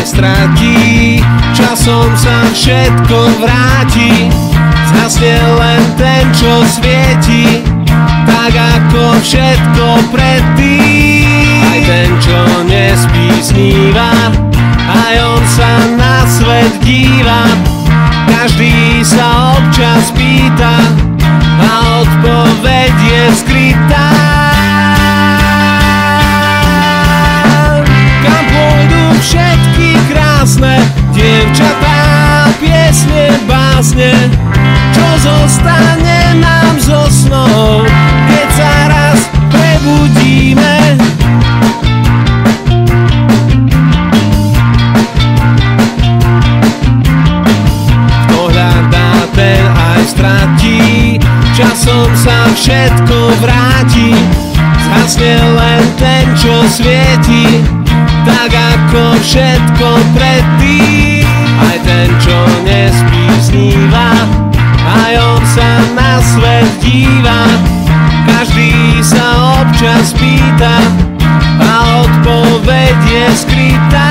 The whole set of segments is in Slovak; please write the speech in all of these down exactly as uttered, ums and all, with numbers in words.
stratí, časom sa všetko vráti. Zhasne len ten, čo svieti, tak ako všetko predtým. Aj ten, čo nespí, sníva, aj on sa na svet díva. Každý sa občas pýta a odpoveď je skrytá. Kam pôjdu všetky krásne dievčatá, piesne, básne? Čo zostane nám zo snov, keď sa raz prebudíme? Kto hľadá, ten aj stratí, časom sa všetko vráti. Zhasne len ten, čo svieti, tak ako všetko predtým. Aj ten, čo nespí, sníva, aj on sa na svet díva. Každý sa občas pýta a odpoveď je skrytá.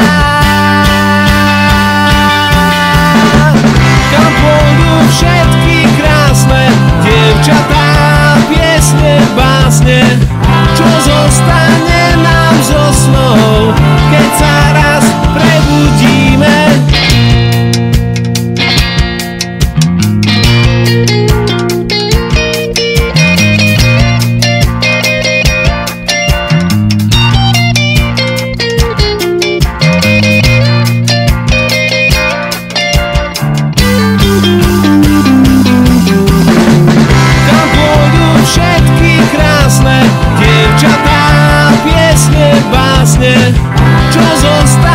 Kam pôjdu všetky krásne dievčatá, piesne, básne? Čo zostane nám zo snov, keď sa raz prebudíme? Dievčatá, piesne, básne, čo zostane